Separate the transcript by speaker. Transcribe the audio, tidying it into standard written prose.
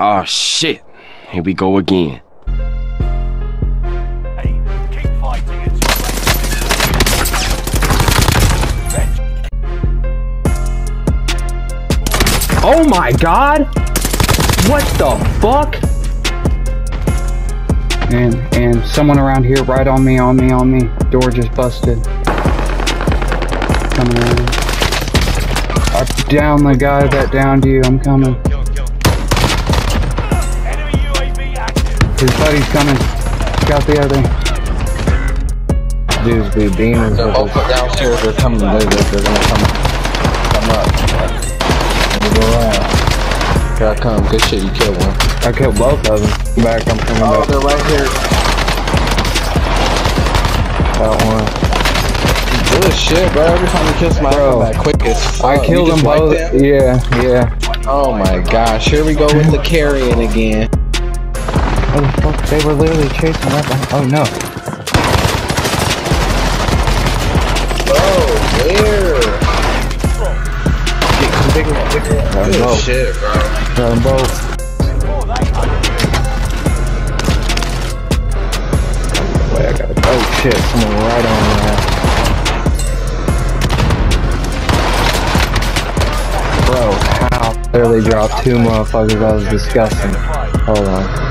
Speaker 1: Oh shit. Here we go again.
Speaker 2: Hey, keep fighting until
Speaker 3: Oh my god! What the fuck? And someone around here right on me. Door just busted. Coming around. I downed the guy that downed you. I'm coming.
Speaker 2: enemy UAV active.
Speaker 3: His buddy's coming. Got the other. Dudes be beaming.
Speaker 4: They're both downstairs. They're coming. They're gonna come up. Let me go around. Here I come. Good shit. You killed one.
Speaker 3: I killed both of them. Back. I'm coming
Speaker 4: Oh,
Speaker 3: back.
Speaker 4: they're right here. Got one. Good shit, bro. Every time you kill somebody,
Speaker 3: Bro,
Speaker 4: I'm back quick as fuck.
Speaker 3: I killed
Speaker 4: You
Speaker 3: them
Speaker 4: just wiped
Speaker 3: both.
Speaker 4: them?
Speaker 3: Yeah.
Speaker 4: Oh my gosh. Here we go with the carrying again.
Speaker 3: Oh the fuck? They were literally chasing right behind. Oh no.
Speaker 4: Oh, where? Good
Speaker 3: both.
Speaker 4: shit, bro.
Speaker 3: Got them both. Wait, I gotta. Oh shit! Someone right on that. Bro, how? Literally dropped two motherfuckers. That was disgusting. Hold on.